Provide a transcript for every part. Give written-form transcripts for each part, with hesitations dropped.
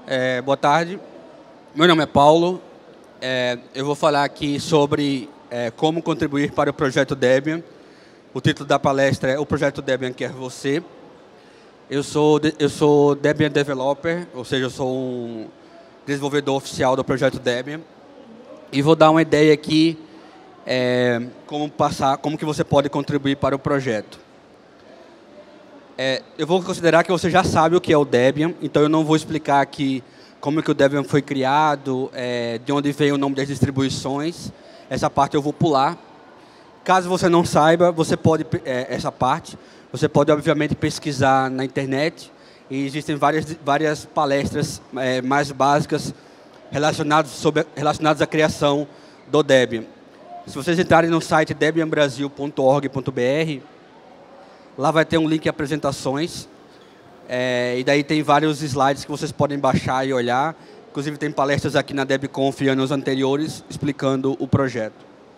Boa tarde. Meu nome é Paulo. Eu vou falar aqui sobre como contribuir para o projeto Debian. O título da palestra é O Projeto Debian Quer Você. Eu sou Debian Developer, ou seja, eu sou um desenvolvedor oficial do projeto Debian. E vou dar uma ideia aqui como que você pode contribuir para o projeto. Eu vou considerar que você já sabe o que é o Debian, então eu não vou explicar aqui como que o Debian foi criado, de onde veio o nome das distribuições. Essa parte eu vou pular. Caso você não saiba, você pode você pode obviamente pesquisar na internet, e existem várias palestras mais básicas relacionadas à criação do Debian. Se vocês entrarem no site debianbrasil.org.br, lá vai ter um link de apresentações, e daí tem vários slides que vocês podem baixar e olhar. Inclusive tem palestras aqui na DebConf anos anteriores explicando o projeto.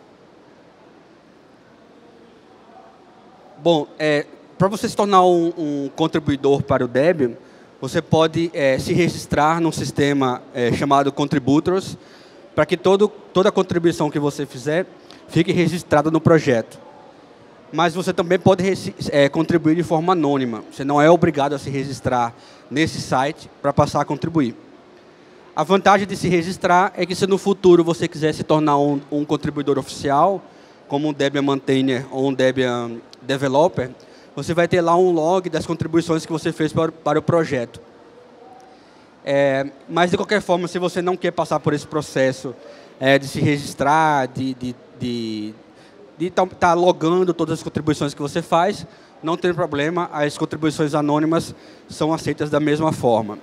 Bom, para você se tornar um contribuidor para o Debian, você pode se registrar num sistema chamado Contributors, para que toda contribuição que você fizer fique registrada no projeto. Mas você também pode contribuir de forma anônima. Você não é obrigado a se registrar nesse site para passar a contribuir. A vantagem de se registrar é que, se no futuro você quiser se tornar um contribuidor oficial, como um Debian Maintainer ou um Debian Developer, você vai ter lá um log das contribuições que você fez para o projeto. Mas, de qualquer forma, se você não quer passar por esse processo de se registrar, de estar logando todas as contribuições que você faz, não tem problema, as contribuições anônimas são aceitas da mesma forma.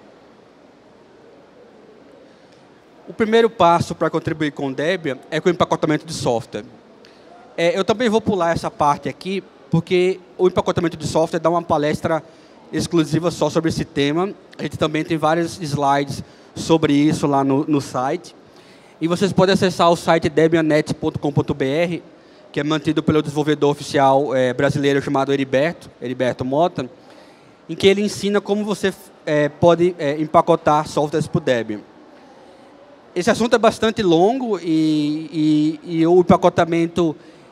O primeiro passo para contribuir com o Debian é com o empacotamento de software. Eu também vou pular essa parte aqui, porque o empacotamento de software dá uma palestra exclusiva só sobre esse tema. A gente também tem vários slides sobre isso lá no site. E vocês podem acessar o site debianet.com.br, que é mantido pelo desenvolvedor oficial brasileiro chamado Heriberto Mota, em que ele ensina como você pode empacotar softwares para o Debian. Esse assunto é bastante longo e o empacotamento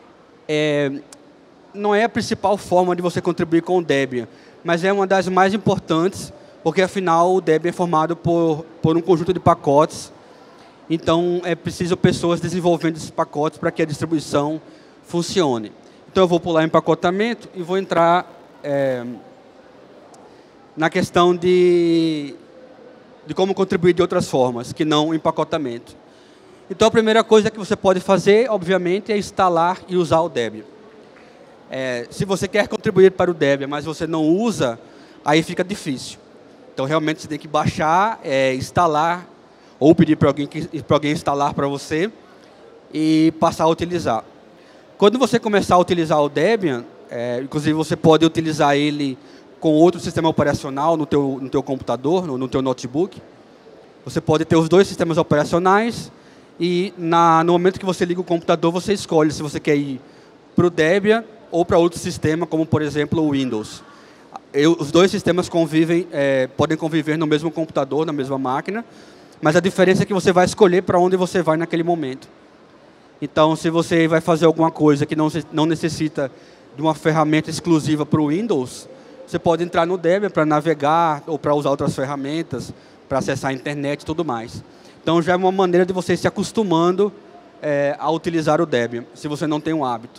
não é a principal forma de você contribuir com o Debian, mas é uma das mais importantes, porque, afinal, o Debian é formado por um conjunto de pacotes. Então, é preciso pessoas desenvolvendo esses pacotes para que a distribuição funcione. Então, eu vou pular empacotamento e vou entrar na questão de como contribuir de outras formas, que não o empacotamento. Então, a primeira coisa que você pode fazer, obviamente, é instalar e usar o Debian. Se você quer contribuir para o Debian, mas você não usa, aí fica difícil. Então, realmente, você tem que baixar, instalar, ou pedir para alguém instalar para você e passar a utilizar. Quando você começar a utilizar o Debian, inclusive você pode utilizar ele com outro sistema operacional no teu computador, no teu notebook. Você pode ter os dois sistemas operacionais e, no momento que você liga o computador, você escolhe se você quer ir para o Debian ou para outro sistema, como, por exemplo, o Windows. Os dois sistemas podem conviver no mesmo computador, na mesma máquina, mas a diferença é que você vai escolher para onde você vai naquele momento. Então, se você vai fazer alguma coisa que não necessita de uma ferramenta exclusiva para o Windows, você pode entrar no Debian para navegar ou para usar outras ferramentas, para acessar a internet e tudo mais. Então, já é uma maneira de você se acostumando a utilizar o Debian, se você não tem um hábito.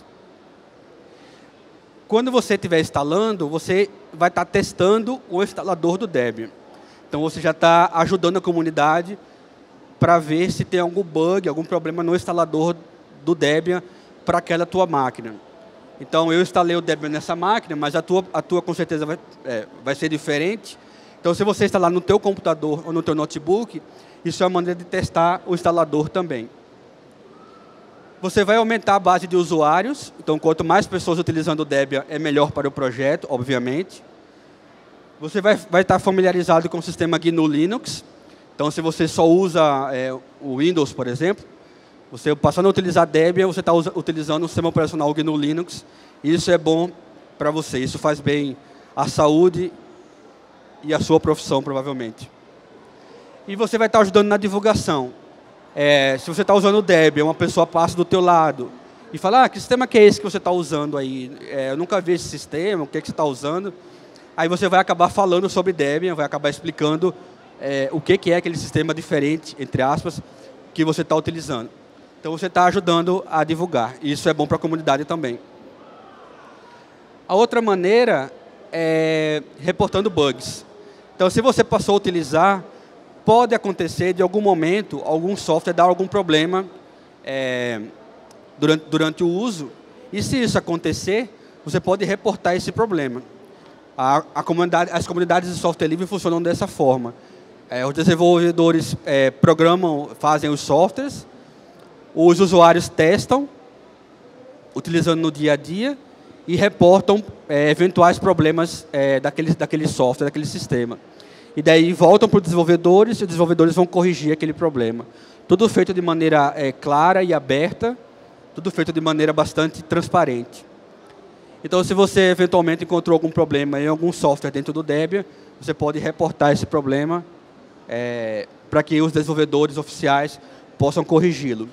Quando você estiver instalando, você vai estar testando o instalador do Debian. Então, você já está ajudando a comunidade para ver se tem algum bug, algum problema no instalador do Debian para aquela tua máquina. Então, eu instalei o Debian nessa máquina, mas a tua com certeza vai ser diferente. Então, se você instalar no teu computador ou no teu notebook, isso é uma maneira de testar o instalador também. Você vai aumentar a base de usuários. Então, quanto mais pessoas utilizando o Debian, é melhor para o projeto, obviamente. Você vai estar familiarizado com o sistema GNU Linux. Então, se você só usa o Windows, por exemplo, você passando a utilizar Debian, você está utilizando o sistema operacional GNU Linux. E isso é bom para você. Isso faz bem à saúde e à sua profissão, provavelmente. e você vai estar ajudando na divulgação. Se você está usando o Debian, uma pessoa passa do teu lado e fala, que sistema que é esse que você está usando aí? Eu nunca vi esse sistema, o que você está usando? Aí você vai acabar falando sobre Debian, vai acabar explicando o que é aquele sistema diferente, entre aspas, que você está utilizando. Então, você está ajudando a divulgar. E isso é bom para a comunidade também. A outra maneira é reportando bugs. Então, se você passou a utilizar, pode acontecer, de algum momento, algum software dar algum problema durante o uso. E se isso acontecer, você pode reportar esse problema. As comunidades de software livre funcionam dessa forma. Os desenvolvedores programam, fazem os softwares, os usuários testam, utilizando no dia a dia, e reportam eventuais problemas daquele software, daquele sistema. E daí voltam para os desenvolvedores, e os desenvolvedores vão corrigir aquele problema. Tudo feito de maneira clara e aberta, tudo feito de maneira bastante transparente. Então, se você eventualmente encontrou algum problema em algum software dentro do Debian, você pode reportar esse problema para que os desenvolvedores oficiais possam corrigi-lo.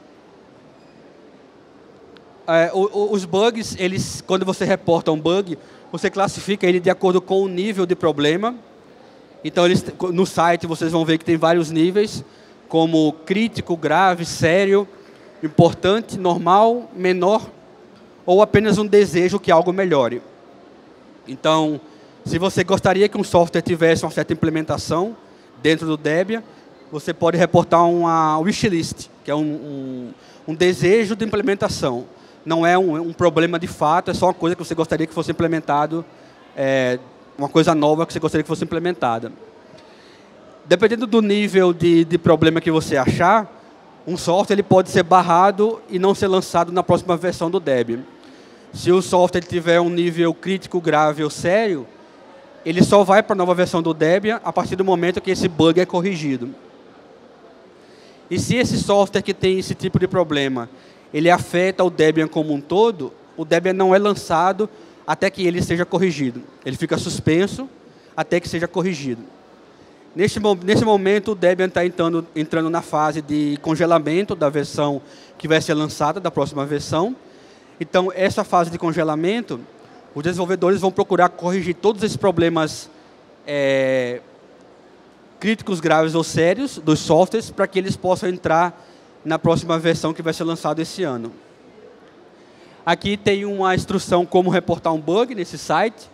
Os bugs, quando você reporta um bug, você classifica ele de acordo com o nível de problema. Então, no site, vocês vão ver que tem vários níveis, como crítico, grave, sério, importante, normal, menor, ou apenas um desejo que algo melhore. Então, se você gostaria que um software tivesse uma certa implementação dentro do Debian, você pode reportar uma wishlist, que é um desejo de implementação. Não é um problema de fato, é só uma coisa que você gostaria que fosse implementado, uma coisa nova que você gostaria que fosse implementada. Dependendo do nível de problema que você achar, um software ele pode ser barrado e não ser lançado na próxima versão do Debian. Se o software tiver um nível crítico, grave ou sério, ele só vai para a nova versão do Debian a partir do momento que esse bug é corrigido. E se esse software que tem esse tipo de problema, ele afeta o Debian como um todo, o Debian não é lançado até que ele seja corrigido. Ele fica suspenso até que seja corrigido. Nesse momento, o Debian está entrando na fase de congelamento da versão que vai ser lançada, da próxima versão. Então, essa fase de congelamento, os desenvolvedores vão procurar corrigir todos esses problemas críticos, graves ou sérios dos softwares para que eles possam entrar na próxima versão que vai ser lançada esse ano. Aqui tem uma instrução como reportar um bug nesse site,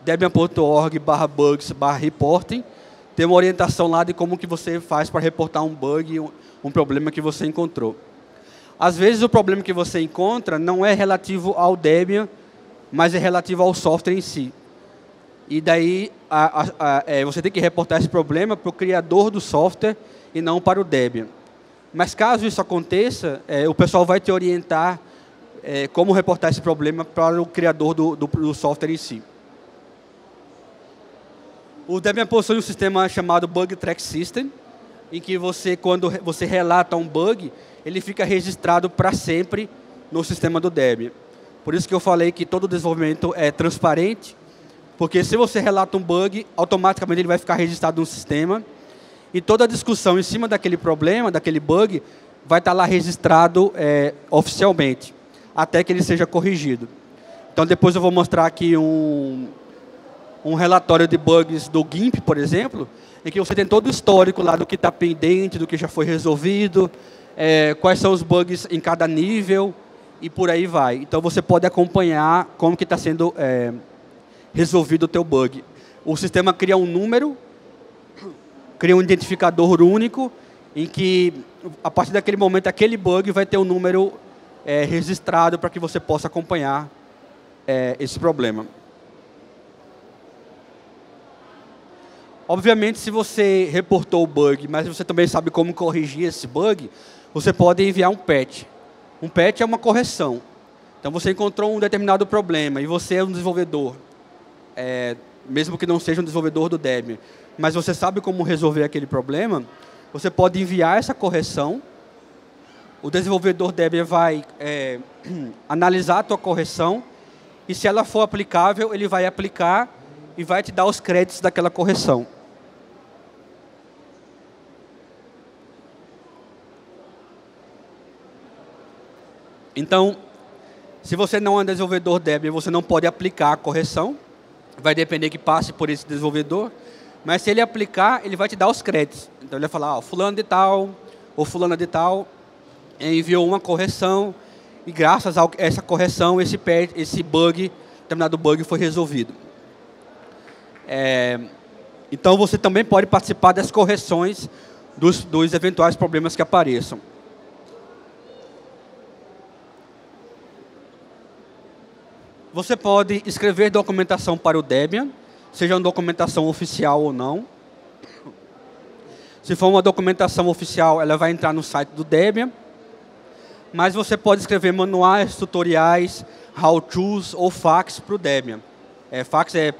debian.org/bugs/reporting. Tem uma orientação lá de como que você faz para reportar um bug, um problema que você encontrou. Às vezes, o problema que você encontra não é relativo ao Debian, mas é relativo ao software em si. E daí, você tem que reportar esse problema para o criador do software e não para o Debian. Mas caso isso aconteça, o pessoal vai te orientar como reportar esse problema para o criador do software em si. O Debian possui um sistema chamado Bug Track System, em que quando você relata um bug, ele fica registrado para sempre no sistema do Debian. Por isso que eu falei que todo desenvolvimento é transparente, porque se você relata um bug, automaticamente ele vai ficar registrado no sistema, e toda a discussão em cima daquele problema, daquele bug, vai estar lá registrado oficialmente, até que ele seja corrigido. Então, depois eu vou mostrar aqui um relatório de bugs do GIMP, por exemplo, em que você tem todo o histórico lá do que está pendente, do que já foi resolvido, quais são os bugs em cada nível, e por aí vai. Então, você pode acompanhar como que está sendo resolvido o teu bug. O sistema cria um número, cria um identificador único, em que, a partir daquele momento, aquele bug vai ter um número registrado para que você possa acompanhar esse problema. Obviamente, se você reportou o bug, mas você também sabe como corrigir esse bug, você pode enviar um patch. Um patch é uma correção. Então, você encontrou um determinado problema e você é um desenvolvedor, mesmo que não seja um desenvolvedor do Debian, mas você sabe como resolver aquele problema, você pode enviar essa correção. O desenvolvedor Debian vai analisar a tua correção e, se ela for aplicável, ele vai aplicar e vai te dar os créditos daquela correção. Então, se você não é desenvolvedor Debian, você não pode aplicar a correção. Vai depender que passe por esse desenvolvedor. Mas se ele aplicar, ele vai te dar os créditos. Então, ele vai falar, ó, fulano de tal, ou fulana de tal, enviou uma correção, e graças a essa correção, esse bug, determinado bug, foi resolvido. Então, você também pode participar das correções dos eventuais problemas que apareçam. Você pode escrever documentação para o Debian, seja uma documentação oficial ou não. Se for uma documentação oficial, ela vai entrar no site do Debian. Mas você pode escrever manuais, tutoriais, how-tos ou fax para o Debian. Fax é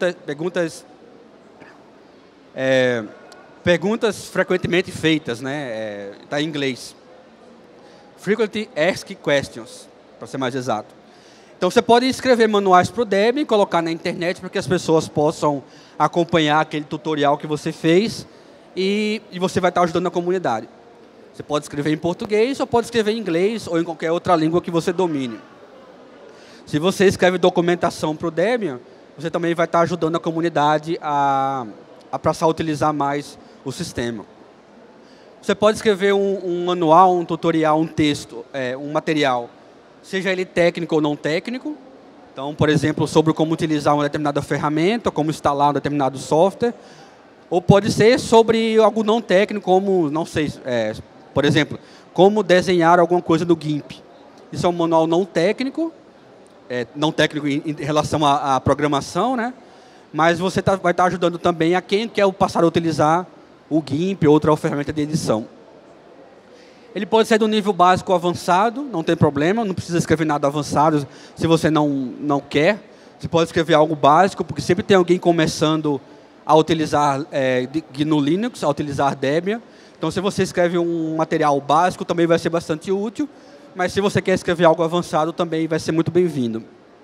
perguntas frequentemente feitas, né? Está em inglês. Frequently Asked Questions, para ser mais exato. Então, você pode escrever manuais para o Debian e colocar na internet para que as pessoas possam acompanhar aquele tutorial que você fez e você vai estar ajudando a comunidade. Você pode escrever em português ou pode escrever em inglês ou em qualquer outra língua que você domine. Se você escreve documentação para o Debian, você também vai estar ajudando a comunidade a passar a utilizar mais o sistema. Você pode escrever um manual, um tutorial, um texto, um material, seja ele técnico ou não técnico. Então, por exemplo, sobre como utilizar uma determinada ferramenta, como instalar um determinado software. Ou pode ser sobre algo não técnico, como, não sei, por exemplo, como desenhar alguma coisa no GIMP. Isso é um manual não técnico em relação à programação, né? Mas você vai estar ajudando também a quem quer passar a utilizar o GIMP ou outra ferramenta de edição. Ele pode ser do nível básico ou avançado, não tem problema, não precisa escrever nada avançado se você não quer. Você pode escrever algo básico, porque sempre tem alguém começando a utilizar GNU Linux, a utilizar Debian. Então, se você escreve um material básico, também vai ser bastante útil, mas se você quer escrever algo avançado, também vai ser muito bem-vindo.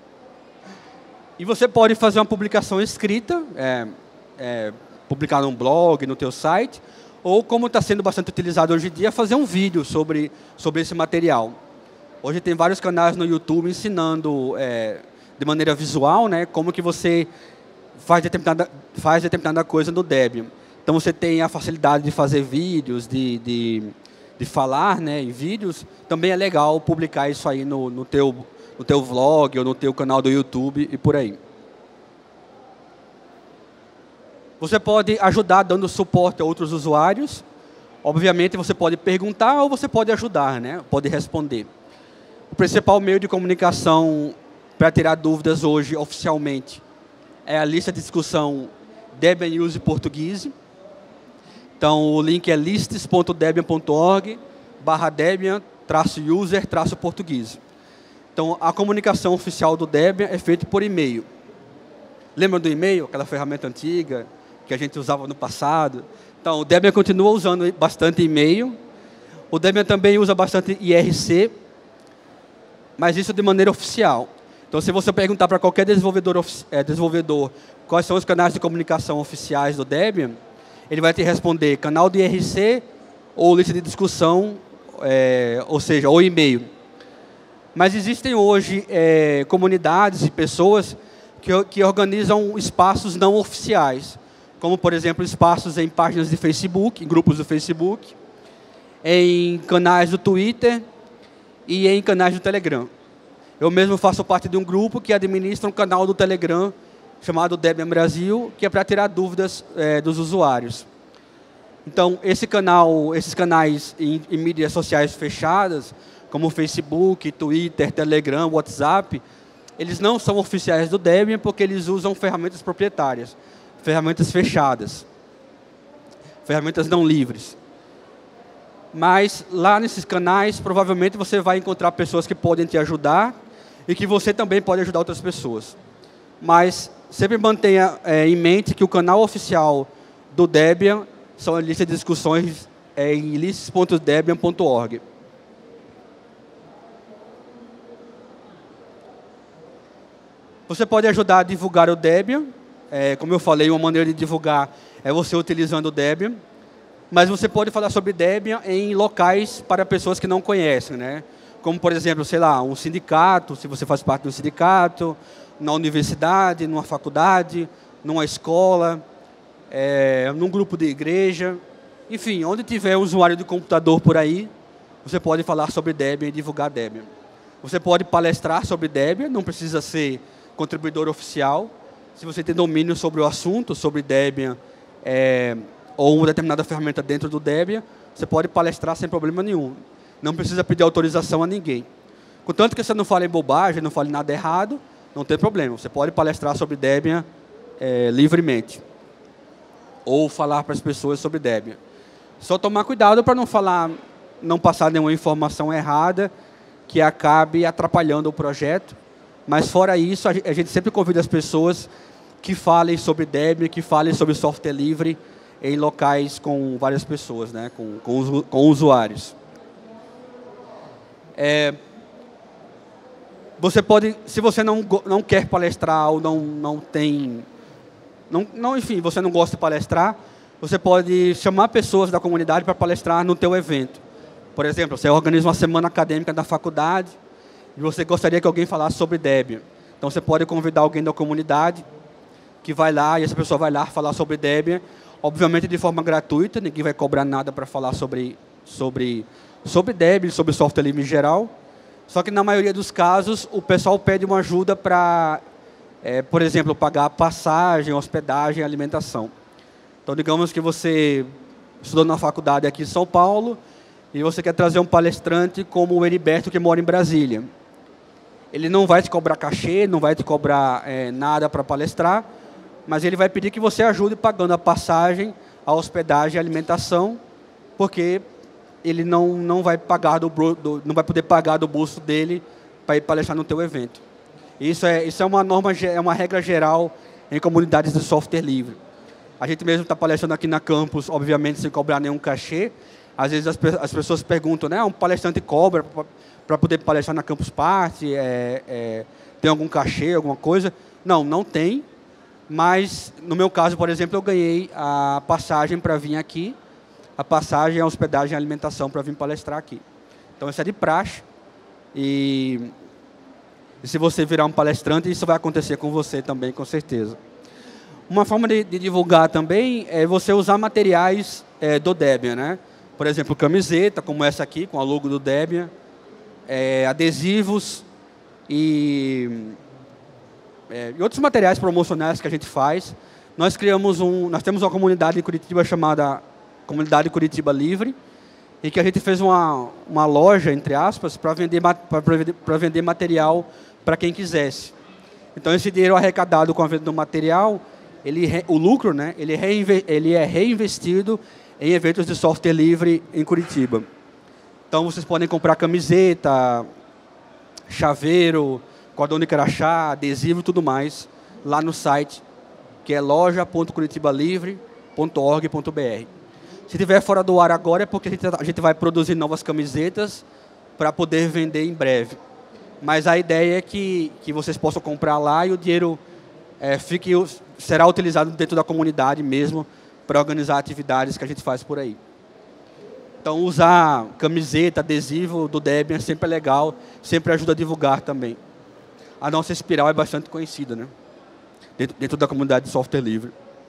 E você pode fazer uma publicação escrita, publicar num blog, no teu site, ou, como está sendo bastante utilizado hoje em dia, fazer um vídeo sobre esse material. Hoje tem vários canais no YouTube ensinando de maneira visual, né, como que você faz determinada coisa no Debian. Então, você tem a facilidade de fazer vídeos, de falar, né, em vídeos. Também é legal publicar isso aí no teu vlog ou no teu canal do YouTube e por aí. Você pode ajudar dando suporte a outros usuários. Obviamente, você pode perguntar ou você pode ajudar, né? Pode responder. O principal meio de comunicação para tirar dúvidas hoje, oficialmente, é a lista de discussão Debian Use Portuguese. Então, o link é lists.debian.org/debian-user-portuguese. Então, a comunicação oficial do Debian é feita por e-mail. Lembra do e-mail, aquela ferramenta antiga que a gente usava no passado? Então, o Debian continua usando bastante e-mail. O Debian também usa bastante IRC, mas isso de maneira oficial. Então, se você perguntar para qualquer desenvolvedor quais são os canais de comunicação oficiais do Debian, ele vai te responder canal de IRC ou lista de discussão, ou seja, ou e-mail. Mas existem hoje comunidades e pessoas que organizam espaços não oficiais, como, por exemplo, espaços em páginas de Facebook, em grupos do Facebook, em canais do Twitter e em canais do Telegram. Eu mesmo faço parte de um grupo que administra um canal do Telegram chamado Debian Brasil, que é para tirar dúvidas dos usuários. Então, esses canais em mídias sociais fechadas, como Facebook, Twitter, Telegram, WhatsApp, eles não são oficiais do Debian porque eles usam ferramentas proprietárias, ferramentas fechadas, ferramentas não livres. Mas lá nesses canais, provavelmente você vai encontrar pessoas que podem te ajudar e que você também pode ajudar outras pessoas. Mas sempre mantenha em mente que o canal oficial do Debian são a lista de discussões em lists.debian.org. Você pode ajudar a divulgar o Debian. Como eu falei, uma maneira de divulgar é você utilizando o Debian. Mas você pode falar sobre Debian em locais para pessoas que não conhecem, né? como, por exemplo, sei lá, um sindicato, se você faz parte de um sindicato, na universidade, numa faculdade, numa escola, num grupo de igreja, enfim, onde tiver usuário de computador por aí, você pode falar sobre Debian e divulgar Debian. Você pode palestrar sobre Debian, não precisa ser contribuidor oficial. Se você tem domínio sobre o assunto, sobre Debian, ou uma determinada ferramenta dentro do Debian, você pode palestrar sem problema nenhum. Não precisa pedir autorização a ninguém. Contanto que você não fale bobagem, não fale nada errado, não tem problema. Você pode palestrar sobre Debian livremente. Ou falar para as pessoas sobre Debian. Só tomar cuidado para não passar nenhuma informação errada que acabe atrapalhando o projeto. Mas fora isso, a gente sempre convida as pessoas que falem sobre Debian, que falem sobre software livre em locais com várias pessoas, né, com usuários. Você pode, se você não quer palestrar ou enfim, você não gosta de palestrar, você pode chamar pessoas da comunidade para palestrar no teu evento. Por exemplo, você organiza uma semana acadêmica da faculdade e você gostaria que alguém falasse sobre Debian. Então, você pode convidar alguém da comunidade que vai lá e essa pessoa vai lá falar sobre Debian, obviamente de forma gratuita, ninguém vai cobrar nada para falar sobre Debian, sobre software livre em geral. Só que, na maioria dos casos, o pessoal pede uma ajuda para, por exemplo, pagar passagem, hospedagem, alimentação. Então, digamos que você estudou na faculdade aqui em São Paulo e você quer trazer um palestrante como o Heriberto, que mora em Brasília. Ele não vai te cobrar cachê, não vai te cobrar nada para palestrar, mas ele vai pedir que você ajude pagando a passagem, a hospedagem e a alimentação, porque ele não vai poder pagar do bolso dele para ir palestrar no teu evento. Isso é uma norma, é uma regra geral em comunidades de software livre. A gente mesmo está palestrando aqui na campus, obviamente sem cobrar nenhum cachê. Às vezes as pessoas perguntam, né, um palestrante cobra para poder palestrar na Campus Party, tem algum cachê, alguma coisa? Não tem, mas no meu caso, por exemplo, eu ganhei a passagem para vir aqui, a passagem, a hospedagem e a alimentação para vir palestrar aqui. Então, isso é de praxe. E se você virar um palestrante, isso vai acontecer com você também, com certeza. Uma forma de divulgar também é você usar materiais do Debian, né? Por exemplo, camiseta, como essa aqui, com a logo do Debian, adesivos e outros materiais promocionais que a gente faz. Nós temos uma comunidade em Curitiba chamada Comunidade Curitiba Livre, em que a gente fez uma loja, entre aspas, para vender material para quem quisesse. Então, esse dinheiro arrecadado com a venda do material, o lucro, né, ele é reinvestido em eventos de software livre em Curitiba. Então, vocês podem comprar camiseta, chaveiro, cordão de crachá, adesivo e tudo mais, lá no site, que é loja.curitibalivre.org.br. Se estiver fora do ar agora, é porque a gente vai produzir novas camisetas para poder vender em breve. Mas a ideia é que vocês possam comprar lá e o dinheiro será utilizado dentro da comunidade mesmo para organizar atividades que a gente faz por aí. Então, usar camiseta, adesivo do Debian sempre é legal, sempre ajuda a divulgar também. A nossa espiral é bastante conhecida, né? Dentro da comunidade de software livre.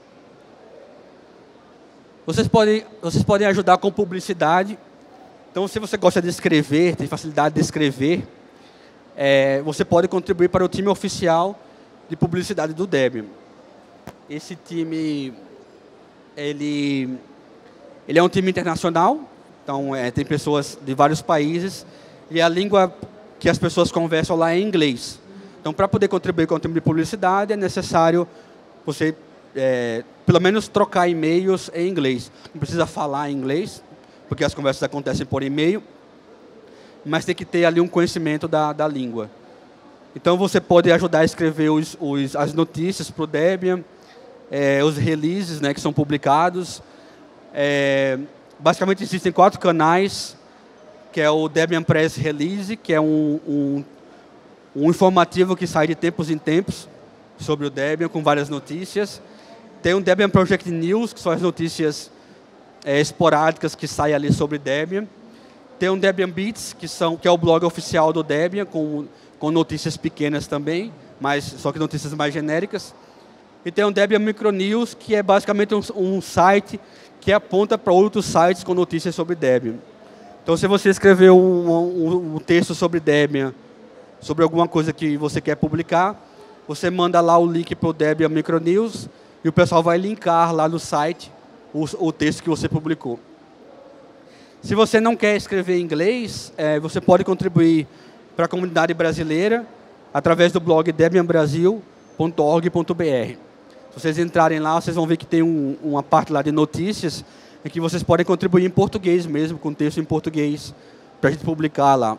Vocês podem ajudar com publicidade. Então, se você gosta de escrever, tem facilidade de escrever, você pode contribuir para o time oficial de publicidade do Debian. Esse time, ele é um time internacional, então tem pessoas de vários países, e a língua que as pessoas conversam lá é inglês. Então, para poder contribuir com o time de publicidade, é necessário você, pelo menos, trocar e-mails em inglês. Não precisa falar em inglês, porque as conversas acontecem por e-mail, mas tem que ter ali um conhecimento da língua. Então, você pode ajudar a escrever as notícias para o Debian, os releases, né, que são publicados. Basicamente, existem 4 canais, que é o Debian Press Release, que é um informativo que sai de tempos em tempos sobre o Debian, com várias notícias. Tem o Debian Project News, que são as notícias esporádicas que saem ali sobre Debian. Tem um Debian Bits, que é o blog oficial do Debian, com notícias pequenas também, só que notícias mais genéricas. E tem um Debian Micronews, que é basicamente um site que aponta para outros sites com notícias sobre Debian. Então, se você escrever um texto sobre Debian, sobre alguma coisa que você quer publicar, você manda lá o link para o Debian Micronews e o pessoal vai linkar lá no site o texto que você publicou. Se você não quer escrever em inglês, você pode contribuir para a comunidade brasileira através do blog debianbrasil.org.br. Se vocês entrarem lá, vocês vão ver que tem uma parte lá de notícias em que vocês podem contribuir em português mesmo, com texto em português, para a gente publicar lá.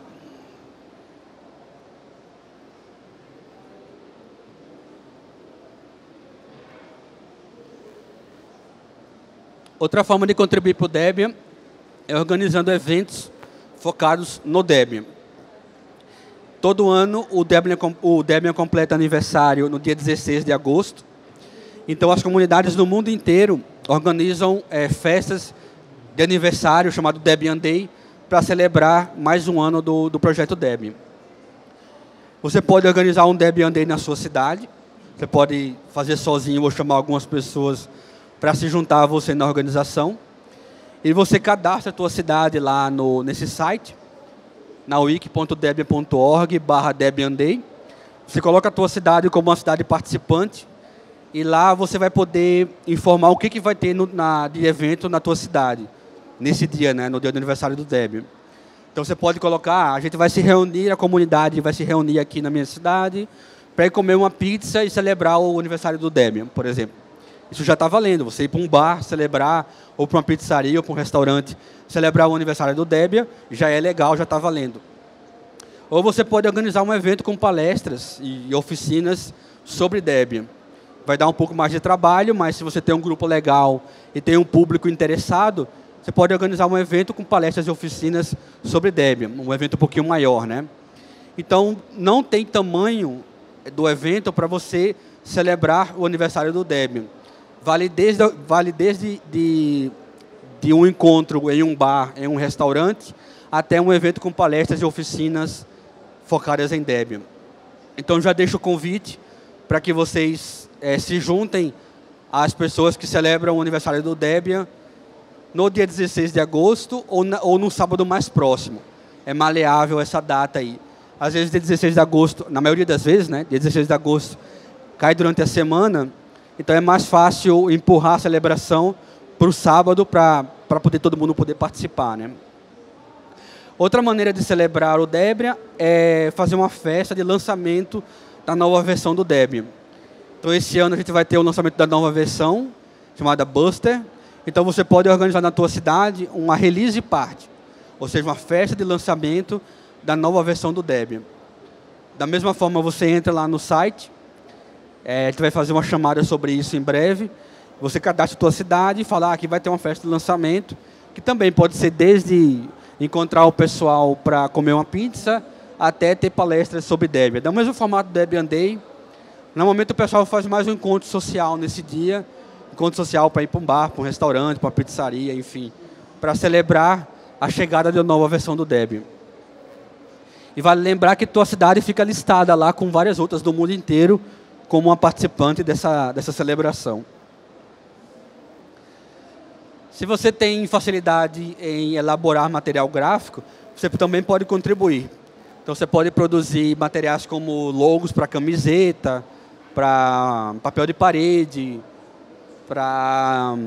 Outra forma de contribuir para o Debian é organizando eventos focados no Debian. Todo ano, o Debian completa aniversário no dia 16 de agosto. Então, as comunidades no mundo inteiro organizam festas de aniversário, chamado Debian Day, para celebrar mais um ano do projeto Debian. Você pode organizar um Debian Day na sua cidade. Você pode fazer sozinho ou chamar algumas pessoas para se juntar a você na organização. E você cadastra a sua cidade lá nesse site, na wiki.debian.org/Debian Day. Você coloca a tua cidade como uma cidade participante. E lá você vai poder informar o que vai ter de evento na tua cidade, nesse dia, né, no dia do aniversário do Debian. Então você pode colocar, a gente vai se reunir, a comunidade vai se reunir aqui na minha cidade, para ir comer uma pizza e celebrar o aniversário do Debian, por exemplo. Isso já está valendo, você ir para um bar celebrar, ou para uma pizzaria, ou para um restaurante, celebrar o aniversário do Debian, já é legal, já está valendo. Ou você pode organizar um evento com palestras e oficinas sobre Debian. Vai dar um pouco mais de trabalho, mas se você tem um grupo legal e tem um público interessado, você pode organizar um evento com palestras e oficinas sobre Debian, um evento um pouquinho maior, né? Então, não tem tamanho do evento para você celebrar o aniversário do Debian. Vale desde de um encontro em um bar, em um restaurante, até um evento com palestras e oficinas focadas em Debian. Então, já deixo o convite para que vocês se juntem às pessoas que celebram o aniversário do Debian no dia 16 de agosto ou no sábado mais próximo. É maleável essa data aí. Às vezes, dia 16 de agosto, na maioria das vezes, né, dia 16 de agosto cai durante a semana, então é mais fácil empurrar a celebração para o sábado para poder todo mundo poder participar, né? Outra maneira de celebrar o Debian é fazer uma festa de lançamento da nova versão do Debian. Então, esse ano a gente vai ter o lançamento da nova versão, chamada Buster. Então, você pode organizar na tua cidade uma release party, ou seja, uma festa de lançamento da nova versão do Debian. Da mesma forma, você entra lá no site, a gente vai fazer uma chamada sobre isso em breve. Você cadastra a tua cidade e fala que vai ter uma festa de lançamento, que também pode ser desde encontrar o pessoal para comer uma pizza, até ter palestras sobre Debian. Do mesmo formato do Debian Day. Normalmente o pessoal faz mais um encontro social nesse dia, encontro social para ir para um bar, para um restaurante, para uma pizzaria, enfim, para celebrar a chegada da nova versão do Debian. E vale lembrar que tua cidade fica listada lá com várias outras do mundo inteiro como uma participante dessa celebração. Se você tem facilidade em elaborar material gráfico, você também pode contribuir. Então, você pode produzir materiais como logos para camiseta, para papel de parede, para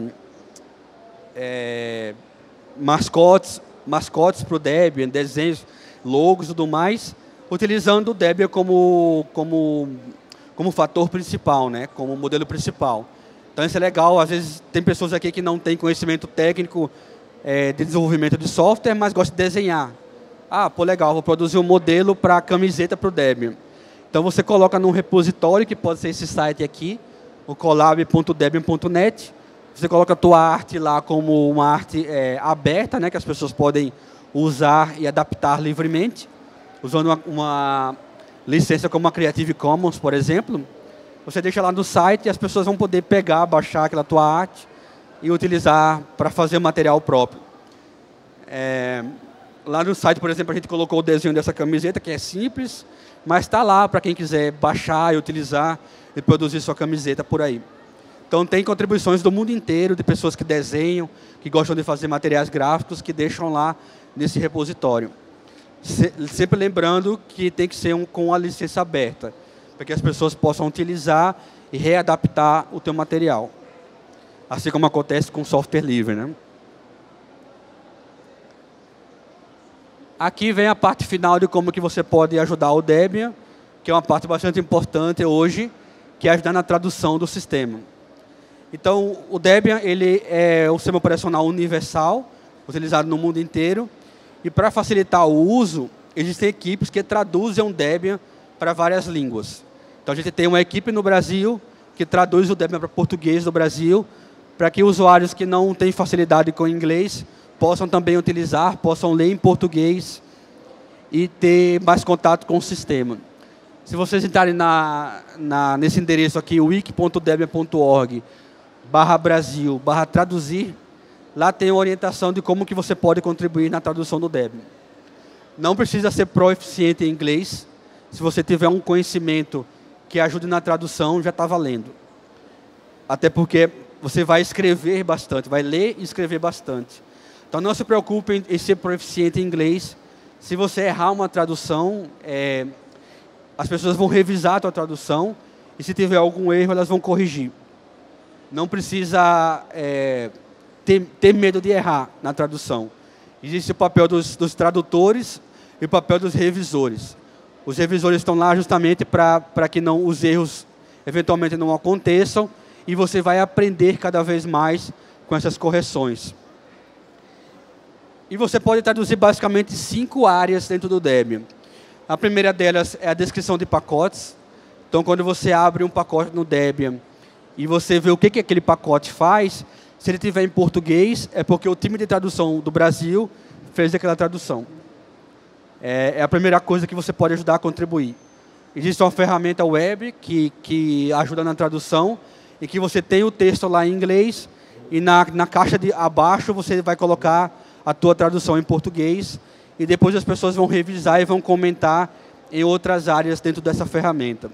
mascotes para o Debian, desenhos, logos e tudo mais, utilizando o Debian como fator principal, né? Como modelo principal. Então, isso é legal. Às vezes, tem pessoas aqui que não têm conhecimento técnico de desenvolvimento de software, mas gostam de desenhar. Legal, vou produzir um modelo para camiseta para o Debian. Então, você coloca num repositório, que pode ser esse site aqui, o collab.debian.net. Você coloca a tua arte lá como uma arte aberta, né, que as pessoas podem usar e adaptar livremente, usando uma licença como a Creative Commons, por exemplo. Você deixa lá no site e as pessoas vão poder pegar, baixar aquela tua arte e utilizar para fazer material próprio. Lá no site, por exemplo, a gente colocou o desenho dessa camiseta, que é simples, mas está lá para quem quiser baixar e utilizar e produzir sua camiseta por aí. Então, tem contribuições do mundo inteiro, de pessoas que desenham, que gostam de fazer materiais gráficos, que deixam lá nesse repositório. Sempre lembrando que tem que ser com a licença aberta, para que as pessoas possam utilizar e readaptar o teu material. Assim como acontece com software livre, né? Aqui vem a parte final de como que você pode ajudar o Debian, que é uma parte bastante importante hoje, que é ajudar na tradução do sistema. Então, o Debian ele é o sistema operacional universal, utilizado no mundo inteiro, e para facilitar o uso, existem equipes que traduzem o Debian para várias línguas. Então, a gente tem uma equipe no Brasil que traduz o Debian para português do Brasil, para que usuários que não têm facilidade com o inglês possam também utilizar, possam ler em português e ter mais contato com o sistema. Se vocês entrarem nesse endereço aqui, wiki.debian.org/Brasil/traduzir, lá tem uma orientação de como que você pode contribuir na tradução do Debian. Não precisa ser proficiente em inglês. Se você tiver um conhecimento que ajude na tradução, já está valendo. Até porque você vai escrever bastante, vai ler e escrever bastante. Então, não se preocupe em ser proficiente em inglês. Se você errar uma tradução, as pessoas vão revisar a tua tradução e, se tiver algum erro, elas vão corrigir. Não precisa ter medo de errar na tradução. Existe o papel dos tradutores e o papel dos revisores. Os revisores estão lá justamente para que os erros eventualmente não aconteçam e você vai aprender cada vez mais com essas correções. E você pode traduzir basicamente 5 áreas dentro do Debian. A primeira delas é a descrição de pacotes. Então, quando você abre um pacote no Debian e você vê o que aquele pacote faz, se ele tiver em português, é porque o time de tradução do Brasil fez aquela tradução. É a primeira coisa que você pode ajudar a contribuir. Existe uma ferramenta web que ajuda na tradução e que você tem o texto lá em inglês e na caixa de abaixo você vai colocar a tua tradução em português e depois as pessoas vão revisar e vão comentar em outras áreas dentro dessa ferramenta.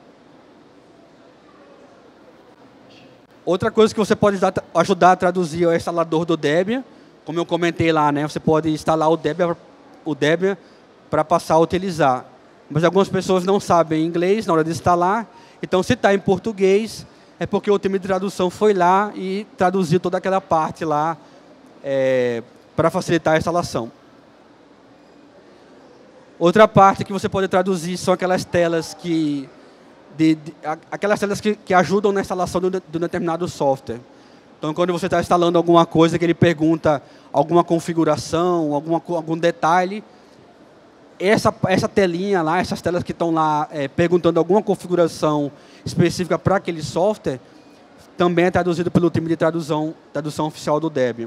Outra coisa que você pode ajudar a traduzir é o instalador do Debian. Como eu comentei lá, né, você pode instalar o Debian para passar a utilizar. Mas algumas pessoas não sabem inglês na hora de instalar, então se está em português, é porque o time de tradução foi lá e traduziu toda aquela parte lá para facilitar a instalação. Outra parte que você pode traduzir são aquelas telas que ajudam na instalação de um determinado software. Então, quando você está instalando alguma coisa que ele pergunta alguma configuração, algum detalhe, essa telinha lá, essas telas que estão lá perguntando alguma configuração específica para aquele software, também é traduzido pelo time de tradução oficial do Debian.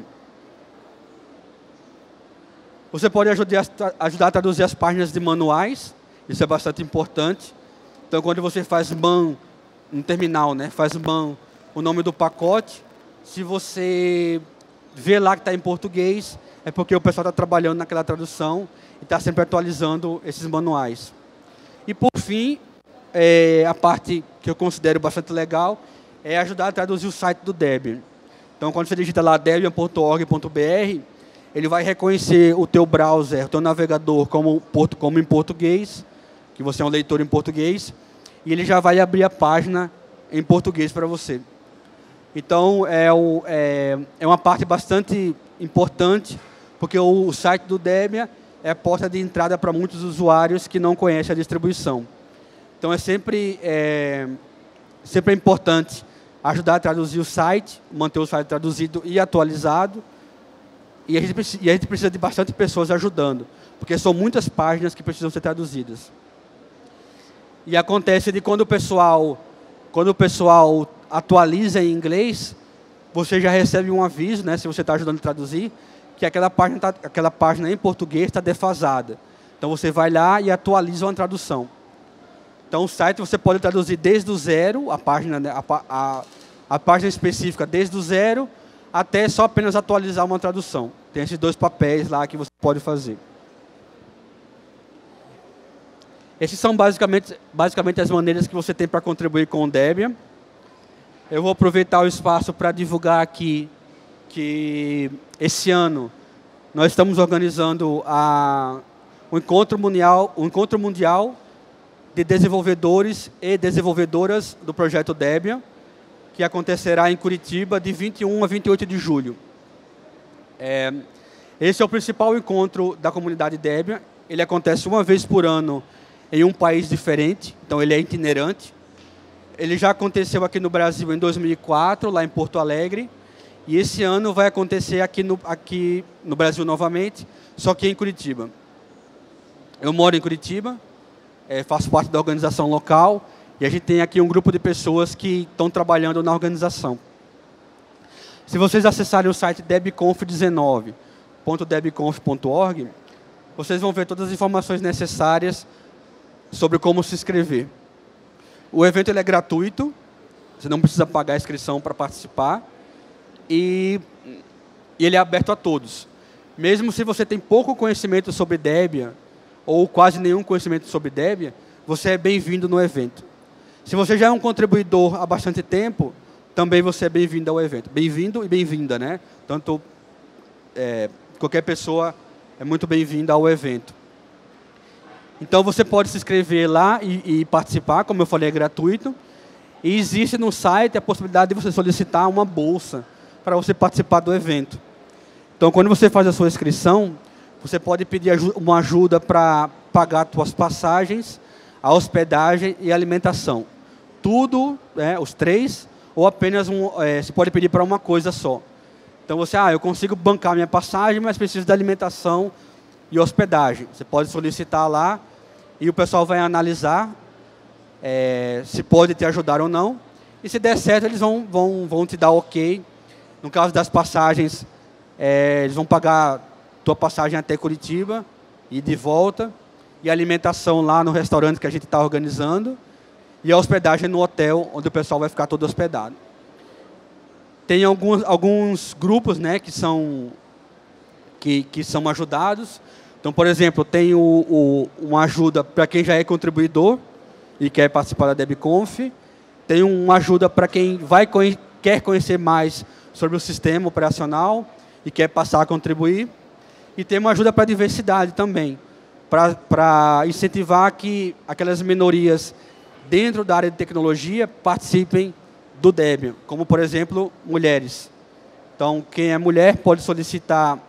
Você pode ajudar a traduzir as páginas de manuais, isso é bastante importante. Então, quando você faz man no terminal, né, faz man o nome do pacote, se você vê lá que está em português, é porque o pessoal está trabalhando naquela tradução e está sempre atualizando esses manuais. E, por fim, a parte que eu considero bastante legal é ajudar a traduzir o site do Debian. Então, quando você digita lá debian.org.br, ele vai reconhecer o teu browser, o teu navegador como em português, que você é um leitor em português, e ele já vai abrir a página em português para você. Então, é uma parte bastante importante, porque o site do Debian é a porta de entrada para muitos usuários que não conhecem a distribuição. Então, é sempre importante ajudar a traduzir o site, manter o site traduzido e atualizado, e a gente precisa de bastante pessoas ajudando, porque são muitas páginas que precisam ser traduzidas. E acontece de quando o pessoal atualiza em inglês, você já recebe um aviso, né, se você está ajudando a traduzir, que aquela página em português está defasada. Então, você vai lá e atualiza uma tradução. Então, o site você pode traduzir desde o zero, a página específica desde o zero, até só apenas atualizar uma tradução. Tem esses 2 papéis lá que você pode fazer. Essas são basicamente as maneiras que você tem para contribuir com o Debian. Eu vou aproveitar o espaço para divulgar aqui que esse ano nós estamos organizando o Encontro Mundial de Desenvolvedores e Desenvolvedoras do Projeto Debian, que acontecerá em Curitiba de 21 a 28 de julho. Esse é o principal encontro da comunidade Debian. Ele acontece uma vez por ano em um país diferente, então ele é itinerante. Ele já aconteceu aqui no Brasil em 2004, lá em Porto Alegre, e esse ano vai acontecer aqui no Brasil novamente, só que em Curitiba. Eu moro em Curitiba, faço parte da organização local, e a gente tem aqui um grupo de pessoas que estão trabalhando na organização. Se vocês acessarem o site debconf19.debconf.org, vocês vão ver todas as informações necessárias sobre como se inscrever. O evento ele é gratuito, você não precisa pagar a inscrição para participar, e ele é aberto a todos. Mesmo se você tem pouco conhecimento sobre Debian, ou quase nenhum conhecimento sobre Debian, você é bem-vindo no evento. Se você já é um contribuidor há bastante tempo, também você é bem-vindo ao evento. Bem-vindo e bem-vinda, né? Tanto qualquer pessoa é muito bem-vinda ao evento. Então, você pode se inscrever lá e participar, como eu falei, é gratuito. E existe no site a possibilidade de você solicitar uma bolsa para você participar do evento. Então, quando você faz a sua inscrição, você pode pedir uma ajuda para pagar as suas passagens, a hospedagem e a alimentação. Tudo, os três, ou apenas você pode pedir para uma coisa só. Então, eu consigo bancar minha passagem, mas preciso da alimentação e hospedagem. Você pode solicitar lá e o pessoal vai analisar se pode te ajudar ou não. E se der certo, eles vão te dar ok. No caso das passagens, eles vão pagar tua passagem até Curitiba e de volta. E a alimentação lá no restaurante que a gente está organizando. E a hospedagem no hotel, onde o pessoal vai ficar todo hospedado. Tem alguns grupos, né, que são ajudados. Então, por exemplo, tem uma ajuda para quem já é contribuidor e quer participar da DebConf. Tem uma ajuda para quem quer conhecer mais sobre o sistema operacional e quer passar a contribuir. E tem uma ajuda para a diversidade também, para incentivar que aquelas minorias dentro da área de tecnologia participem do Debian, como, por exemplo, mulheres. Então, quem é mulher pode solicitar...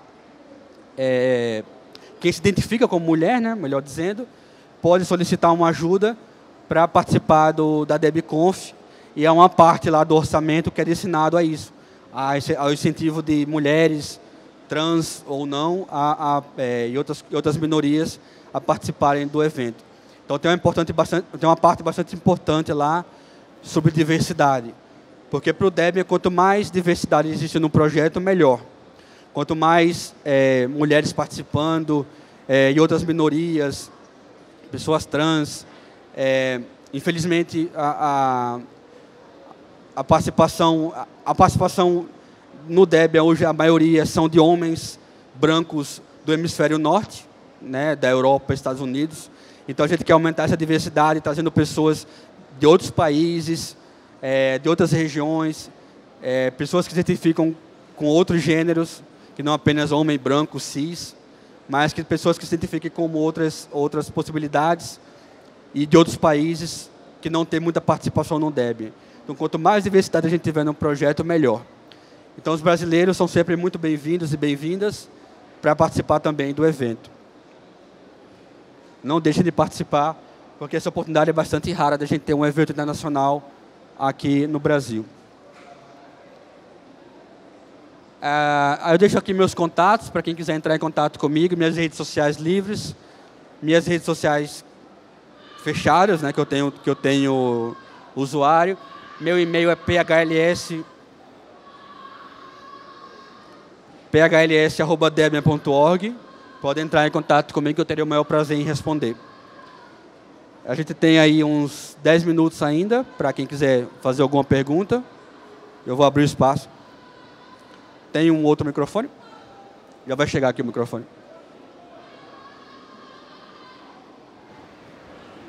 quem se identifica como mulher, né, melhor dizendo, pode solicitar uma ajuda para participar da DebConf, e é uma parte lá do orçamento que é destinado a isso, ao incentivo de mulheres, trans ou não, e outras minorias a participarem do evento. Então, tem uma parte bastante importante lá sobre diversidade, porque para o Debian, quanto mais diversidade existe no projeto, melhor. Quanto mais mulheres participando e outras minorias, pessoas trans, infelizmente a participação no Debian hoje a maioria são de homens brancos do hemisfério norte, né, da Europa, Estados Unidos. Então a gente quer aumentar essa diversidade, trazendo pessoas de outros países, de outras regiões, pessoas que se identificam com outros gêneros, que não apenas homem branco, cis, mas que pessoas que se identifiquem com outras possibilidades e de outros países que não têm muita participação no Debian. Então, quanto mais diversidade a gente tiver no projeto, melhor. Então, os brasileiros são sempre muito bem-vindos e bem-vindas para participar também do evento. Não deixem de participar, porque essa oportunidade é bastante rara de a gente ter um evento internacional aqui no Brasil. Eu deixo aqui meus contatos, para quem quiser entrar em contato comigo, minhas redes sociais livres, minhas redes sociais fechadas, né, que eu tenho usuário. Meu e-mail é phls@debian.org. Pode entrar em contato comigo, que eu terei o maior prazer em responder. A gente tem aí uns 10 minutos ainda, para quem quiser fazer alguma pergunta. Eu vou abrir o espaço. Tem um outro microfone? Já vai chegar aqui o microfone.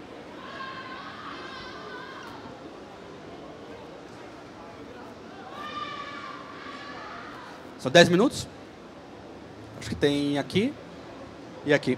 São 10 minutos? Acho que tem aqui e aqui.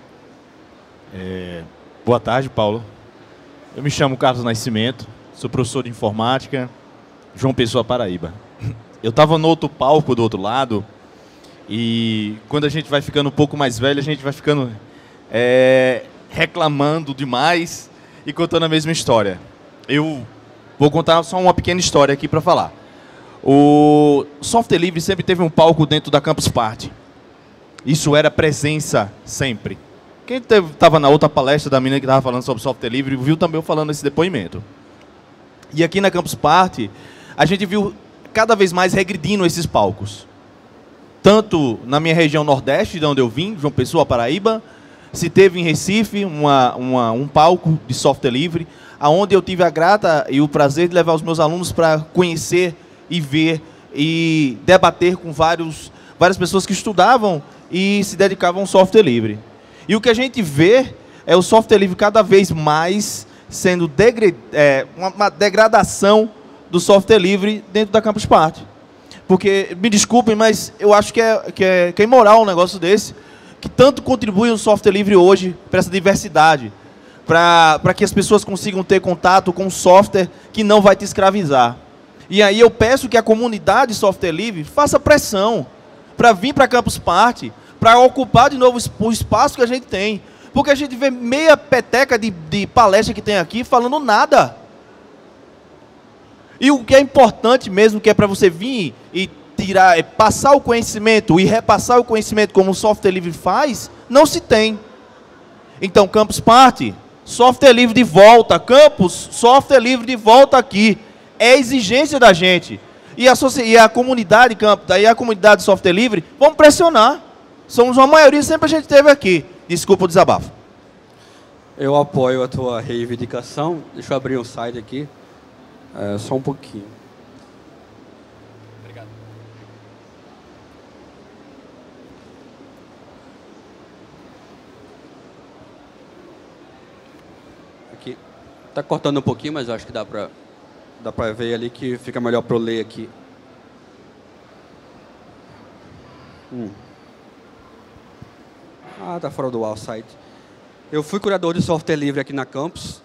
Boa tarde, Paulo. Eu me chamo Carlos Nascimento, sou professor de informática, João Pessoa, Paraíba. Eu estava no outro palco do outro lado e quando a gente vai ficando um pouco mais velho, a gente vai ficando reclamando demais e contando a mesma história. Eu vou contar só uma pequena história aqui para falar. O Software Livre sempre teve um palco dentro da Campus Party. Isso era presença sempre. Quem estava na outra palestra da menina que estava falando sobre Software Livre, viu também eu falando esse depoimento. E aqui na Campus Party, a gente viu cada vez mais regredindo esses palcos. Tanto na minha região nordeste, de onde eu vim, João Pessoa, Paraíba, se teve em Recife um palco de Software Livre, onde eu tive a grata e o prazer de levar os meus alunos para conhecer e ver e debater com várias pessoas que estudavam e se dedicavam ao software livre. E o que a gente vê é o software livre cada vez mais sendo uma degradação do software livre dentro da Campus Party. Porque, me desculpem, mas eu acho que é imoral um negócio desse, que tanto contribui o software livre hoje para essa diversidade, para que as pessoas consigam ter contato com um software que não vai te escravizar. E aí eu peço que a comunidade software livre faça pressão para vir para a Campus Party, para ocupar de novo o espaço que a gente tem. Porque a gente vê meia peteca de palestra que tem aqui falando nada. E o que é importante mesmo, que é para você vir e passar o conhecimento e repassar o conhecimento como o software livre faz, não se tem. Então, Campus Party, software livre de volta. Campus, software livre de volta aqui. É exigência da gente. E a comunidade Campus, daí a comunidade software livre, vamos pressionar. Somos uma maioria, sempre a gente teve aqui. Desculpa o desabafo. Eu apoio a tua reivindicação. Deixa eu abrir um site aqui. Só um pouquinho. Obrigado. Aqui. Está cortando um pouquinho, mas eu acho que dá para ver ali que fica melhor para eu ler aqui. Tá fora do ar o site. Eu fui curador de software livre aqui na Campus,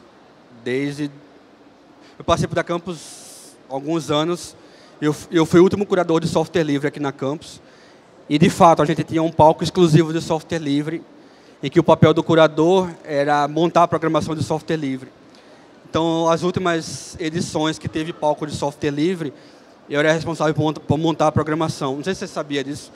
eu passei por da Campus há alguns anos. Eu fui o último curador de software livre aqui na Campus. E, de fato, a gente tinha um palco exclusivo de software livre, em que o papel do curador era montar a programação de software livre. Então, as últimas edições que teve palco de software livre, eu era responsável por montar a programação. Não sei se você sabia disso.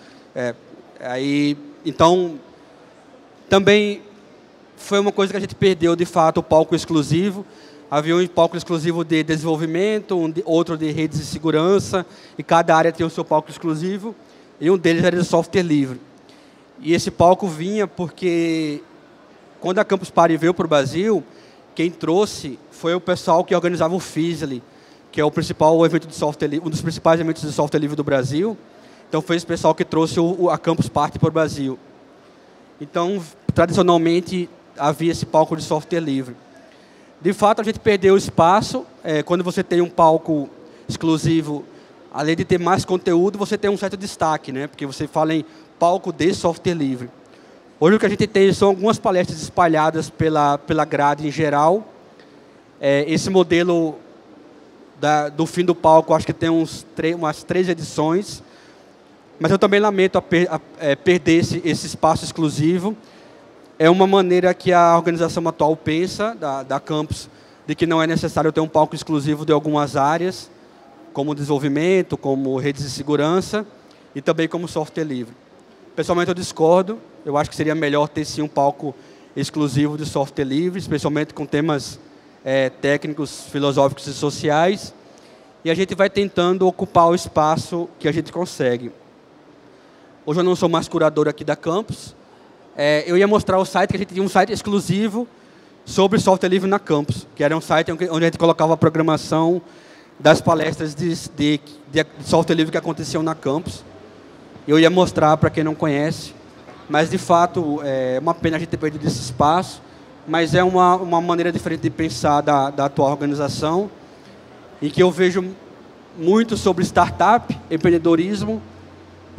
Então, também foi uma coisa que a gente perdeu, de fato, o palco exclusivo. Havia um palco exclusivo de desenvolvimento, outro de redes de segurança, e cada área tinha o seu palco exclusivo, e um deles era de software livre. E esse palco vinha porque, quando a Campus Party veio para o Brasil, quem trouxe foi o pessoal que organizava o FISLI, que é o principal evento de software livre, um dos principais eventos de software livre do Brasil. Então, foi esse pessoal que trouxe a Campus Party para o Brasil. Então, tradicionalmente, havia esse palco de software livre. De fato, a gente perdeu o espaço. Quando você tem um palco exclusivo, além de ter mais conteúdo, você tem um certo destaque, né? Porque você fala em palco de software livre. Hoje, o que a gente tem são algumas palestras espalhadas pela grade em geral. Esse modelo do fim do palco, acho que tem umas 3 edições. Mas eu também lamento perder esse espaço exclusivo. É uma maneira que a organização atual pensa, da Campus, de que não é necessário ter um palco exclusivo de algumas áreas, como desenvolvimento, como redes de segurança, e também como software livre. Pessoalmente, eu discordo. Eu acho que seria melhor ter, sim, um palco exclusivo de software livre, especialmente com temas técnicos, filosóficos e sociais. E a gente vai tentando ocupar o espaço que a gente consegue. Hoje eu não sou mais curador aqui da Campus. Eu ia mostrar o site, que a gente tinha um site exclusivo sobre software livre na Campus, que era um site onde a gente colocava a programação das palestras de software livre que aconteciam na Campus. Eu ia mostrar para quem não conhece, mas, de fato, é uma pena a gente ter perdido esse espaço, mas é uma maneira diferente de pensar da atual organização, em que eu vejo muito sobre startup, empreendedorismo,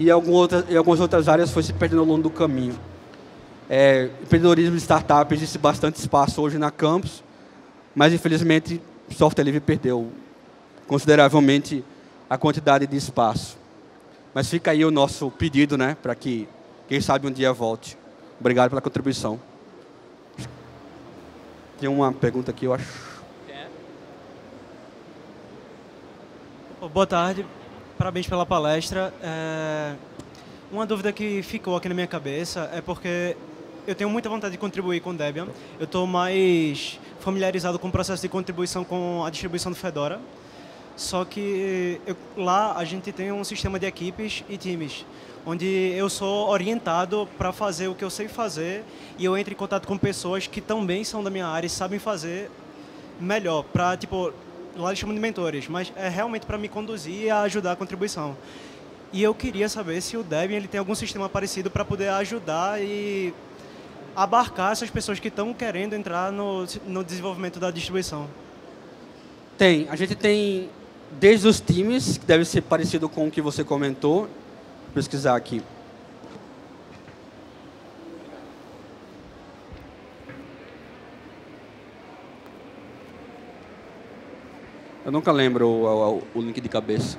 e algumas outras áreas foi se perdendo ao longo do caminho. Empreendedorismo de startup, existe bastante espaço hoje na campus, mas infelizmente o software livre perdeu consideravelmente a quantidade de espaço. Mas fica aí o nosso pedido, né, para que, quem sabe, um dia volte. Obrigado pela contribuição. Tem uma pergunta aqui, eu acho. Boa tarde, parabéns pela palestra. Uma dúvida que ficou aqui na minha cabeça é porque eu tenho muita vontade de contribuir com o Debian. Eu estou mais familiarizado com o processo de contribuição com a distribuição do Fedora. Só que lá a gente tem um sistema de equipes e times, onde eu sou orientado para fazer o que eu sei fazer e eu entro em contato com pessoas que também são da minha área e sabem fazer melhor, para, tipo, lá eles chamam de mentores, mas é realmente para me conduzir e ajudar a contribuição. E eu queria saber se o Debian ele tem algum sistema parecido para poder ajudar e abarcar essas pessoas que estão querendo entrar no desenvolvimento da distribuição. Tem. A gente tem desde os times, que deve ser parecido com o que você comentou. Vou pesquisar aqui. Eu nunca lembro o link de cabeça.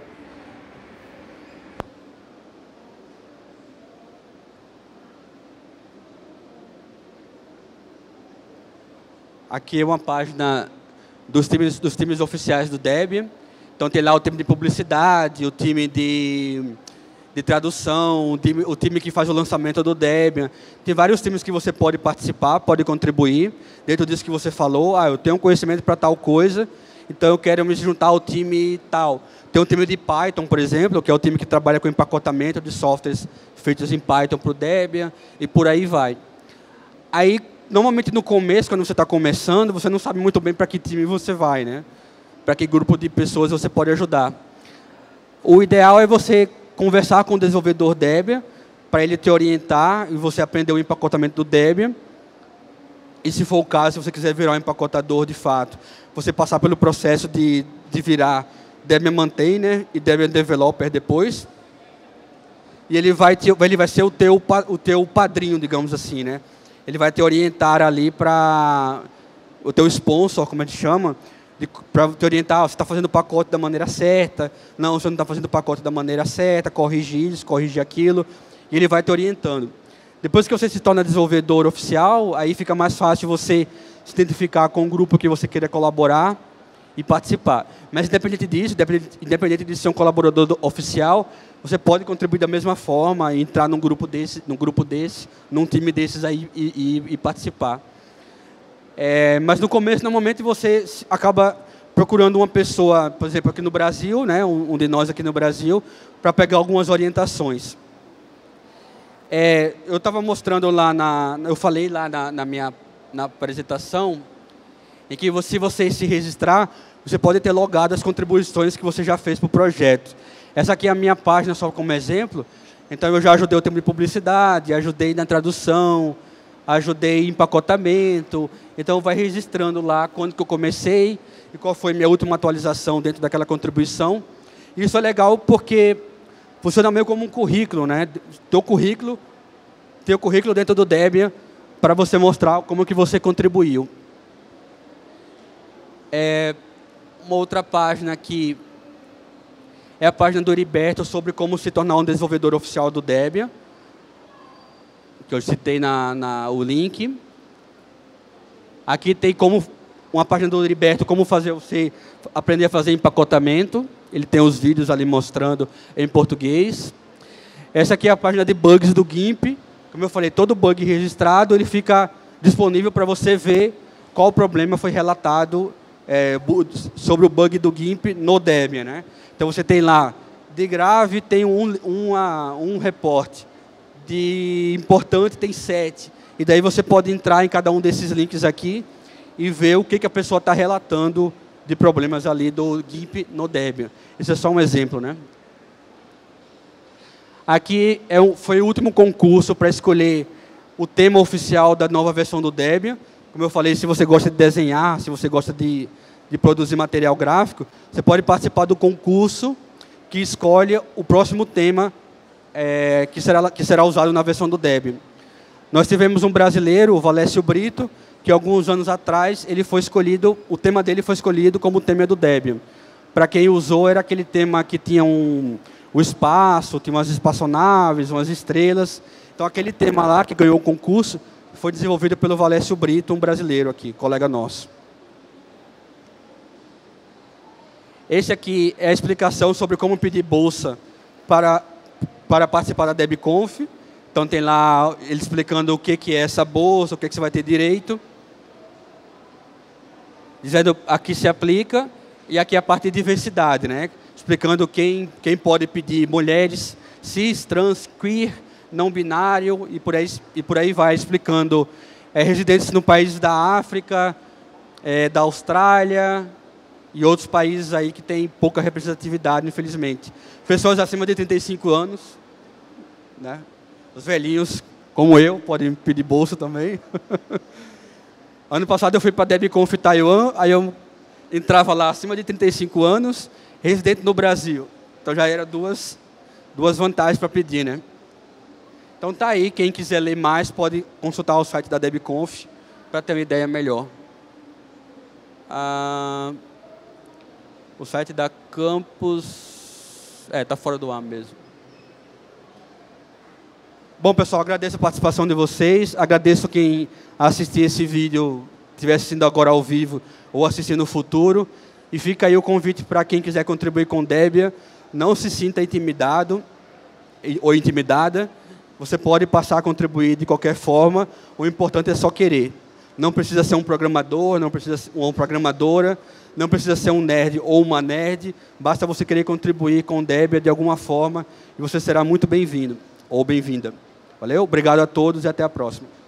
Aqui é uma página dos times oficiais do Debian. Então tem lá o time de publicidade, o time de tradução, o time que faz o lançamento do Debian. Tem vários times que você pode participar, pode contribuir. Dentro disso que você falou, eu tenho conhecimento para tal coisa, então eu quero me juntar ao time tal. Tem um time de Python, por exemplo, que é o time que trabalha com empacotamento de softwares feitos em Python para o Debian, e por aí vai. Aí, normalmente no começo, quando você está começando, você não sabe muito bem para que time você vai, né? Para que grupo de pessoas você pode ajudar. O ideal é você conversar com o desenvolvedor Debian, para ele te orientar e você aprender o empacotamento do Debian. E se for o caso, se você quiser virar um empacotador de fato, você passar pelo processo de virar Debian Maintainer e Debian Developer depois. E ele vai ser o teu padrinho, digamos assim, né? Ele vai te orientar ali para o teu sponsor, como a gente chama, para te orientar, você está fazendo o pacote da maneira certa, não, você não está fazendo o pacote da maneira certa, corrigir isso, corrigir aquilo, e ele vai te orientando. Depois que você se torna desenvolvedor oficial, aí fica mais fácil você se identificar com o grupo que você queira colaborar e participar. Mas independente disso, independente de ser um colaborador oficial, você pode contribuir da mesma forma, entrar num grupo desse, num time desses aí e participar. Mas no começo, normalmente, você acaba procurando uma pessoa, por exemplo, aqui no Brasil, né, um de nós aqui no Brasil, para pegar algumas orientações. Eu estava mostrando lá, eu falei lá na apresentação, em que se você se registrar, você pode ter logado as contribuições que você já fez para o projeto. Essa aqui é a minha página, só como exemplo. Então, eu já ajudei o time de publicidade, ajudei na tradução, ajudei em empacotamento. Então, vai registrando lá quando que eu comecei e qual foi a minha última atualização dentro daquela contribuição. Isso é legal porque funciona meio como um currículo, né? Teu currículo dentro do Debian para você mostrar como que você contribuiu. Uma outra página aqui é a página do Heriberto sobre como se tornar um desenvolvedor oficial do Debian, que eu citei o link. Aqui tem uma página do Heriberto, como você aprender a fazer empacotamento. Ele tem os vídeos ali mostrando em português. Essa aqui é a página de bugs do GIMP. Como eu falei, todo bug registrado, ele fica disponível para você ver qual problema foi relatado sobre o bug do GIMP no Debian, né? Então, você tem lá, de grave tem um reporte, de importante tem 7. E daí você pode entrar em cada um desses links aqui e ver o que a pessoa está relatando de problemas ali do GIMP no Debian. Esse é só um exemplo, né? Aqui foi o último concurso para escolher o tema oficial da nova versão do Debian. Como eu falei, se você gosta de desenhar, se você gosta de produzir material gráfico, você pode participar do concurso que escolhe o próximo tema que será usado na versão do Debian. Nós tivemos um brasileiro, o Valécio Brito, que alguns anos atrás o tema dele foi escolhido como o tema do Debian. Para quem usou, era aquele tema que tinha o espaço, tinha umas espaçonaves, umas estrelas. Então, aquele tema lá que ganhou o concurso foi desenvolvido pelo Valécio Brito, um brasileiro aqui, colega nosso. Esse aqui é a explicação sobre como pedir bolsa para participar da DebConf. Então, tem lá ele explicando o que é essa bolsa, o que você vai ter direito. Dizendo aqui se aplica, e aqui a parte de diversidade, né? Explicando quem pode pedir: mulheres, cis, trans, queer, não binário, e por aí vai, explicando residentes no país da África, da Austrália e outros países aí que têm pouca representatividade, infelizmente. Pessoas acima de 35 anos, né? Os velhinhos, como eu, podem pedir bolsa também. Ano passado eu fui para a DebConf Taiwan, aí eu entrava lá acima de 35 anos, residente no Brasil. Então já era duas vantagens para pedir, né? Então tá aí, quem quiser ler mais pode consultar o site da DebConf para ter uma ideia melhor. O site da Campus tá fora do ar mesmo. Bom, pessoal, agradeço a participação de vocês, agradeço quem assistir esse vídeo, estiver assistindo agora ao vivo ou assistindo no futuro. E fica aí o convite para quem quiser contribuir com o Debian. Não se sinta intimidado ou intimidada. Você pode passar a contribuir de qualquer forma. O importante é só querer. Não precisa ser um programador, não precisa ser uma programadora, não precisa ser um nerd ou uma nerd. Basta você querer contribuir com o Debian de alguma forma e você será muito bem-vindo ou bem-vinda. Valeu? Obrigado a todos e até a próxima.